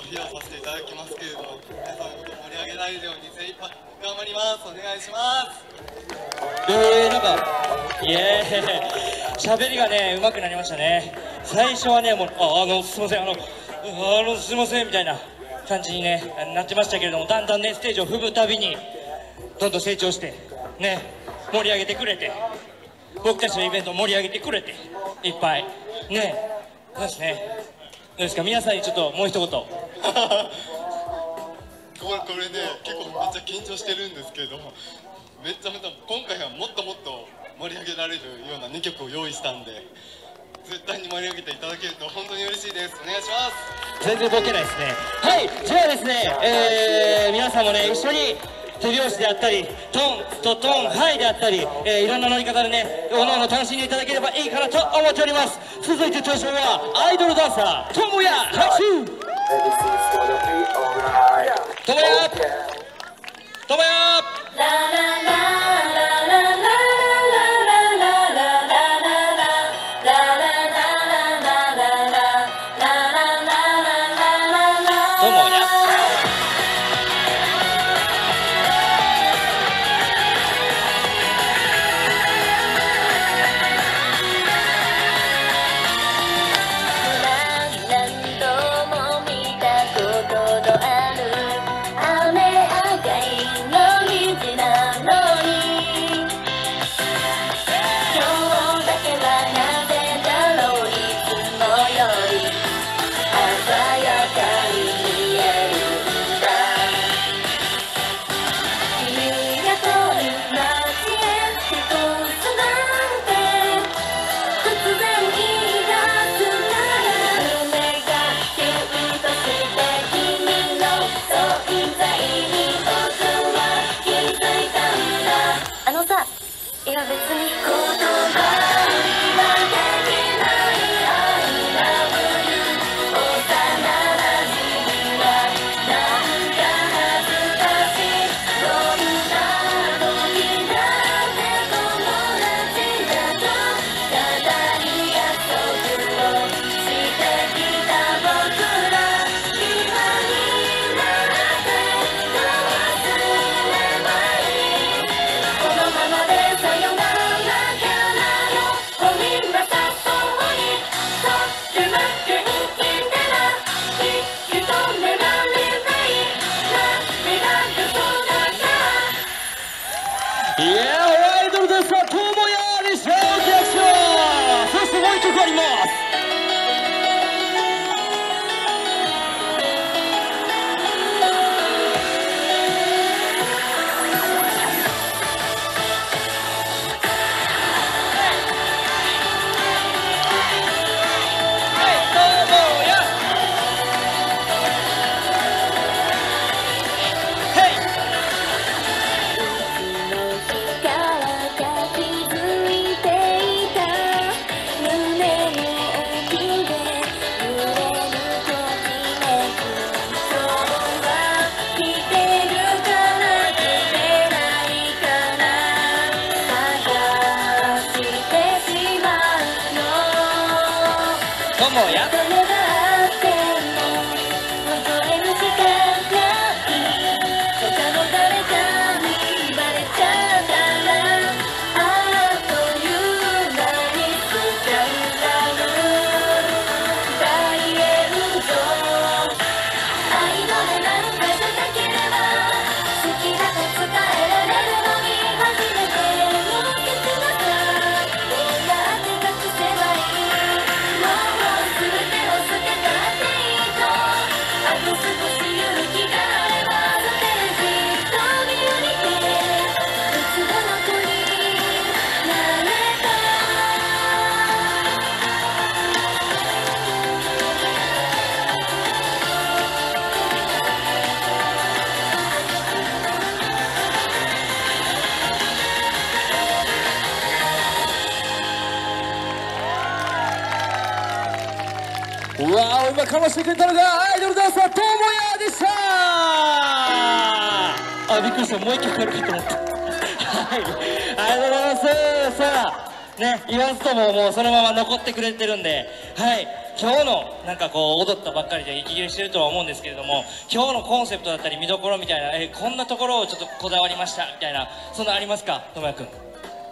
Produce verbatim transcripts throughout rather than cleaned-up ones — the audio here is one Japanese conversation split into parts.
披露させていただきますけれども、皆さんのことを盛り上げられるように精一杯頑張ります。お願いします。 えー、なんかイエーイ喋りがね上手くなりましたね。最初はねもうああのすいませんあのあのすいませんみたいな感じにねなってましたけれども、だんだんねステージを踏むたびにどんどん成長してね盛り上げてくれて、僕たちのイベントを盛り上げてくれていっぱいね。そうですね。どうですか皆さんにちょっともう一言これこれね結構めっちゃ緊張してるんですけれども、めっちゃめちゃ今回はもっともっと盛り上げられるようなにきょくを用意したんで、絶対に盛り上げていただけると本当に嬉しいです。お願いします。 全然ボケないですね。はい、じゃあですね、えー、皆さんもね一緒に手拍子であったりトンとトンハイであったり、えー、いろんな乗り方でねおのおの楽しんでいただければいいかなと思っております。続いて登場はアイドルダンサーともや拍手。ともやともやいや別に言葉にはできないI love you 幼なじみはなんか恥ずかしい、どんな時だって友達だと語り約束をしてきた僕ら、今になってどうすればいい、このままでさよならいやーアイドルダンサーともやでした。リアクション、そしてもう一曲あります。ともやうわー今かましてくれたのがアイドルダンサーともやでした。あ、びっくりした、もう一曲あるかと思ったはい、ありがとうございます。さあね、言わずとももうそのまま残ってくれてるんで、はい、 今日のなんかこう踊ったばっかりで息切れしてるとは思うんですけれども、今日のコンセプトだったり見どころみたいな、えーこんなところをちょっとこだわりましたみたいな、そんなありますか、ともやくん。 違い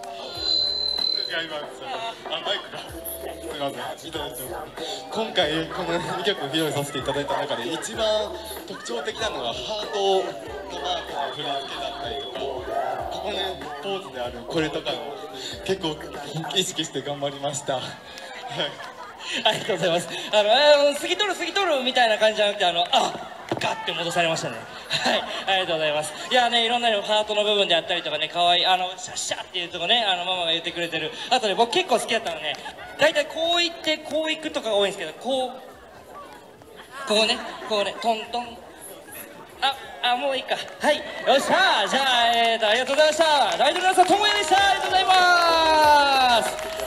ますあマイクがすみませんいただいてます今回このにきょく披露させていただいた中で一番特徴的なのがハートのマークの振り付けだったりとか、ここねポーズであるこれとかの結構意識して頑張りましたはいありがとうございます。あの、あの過ぎとる過ぎとるみたいな感じじゃなくて、あの、あガッて戻されましたね。はい、ありがとうございます。いやね、いろんなのハートの部分であったりとかね、可愛いあのシャッシャっていうとこね、あのママが言ってくれてる。あとね、僕結構好きだったのね、大体こう行ってこう行くとかが多いんですけど、こうこうね、こうね、トントン。あ、あ、もういいか。はい、よっしゃー。じゃあ、えーと、ありがとうございました。ありがとうございました。ともやでした。ありがとうございます。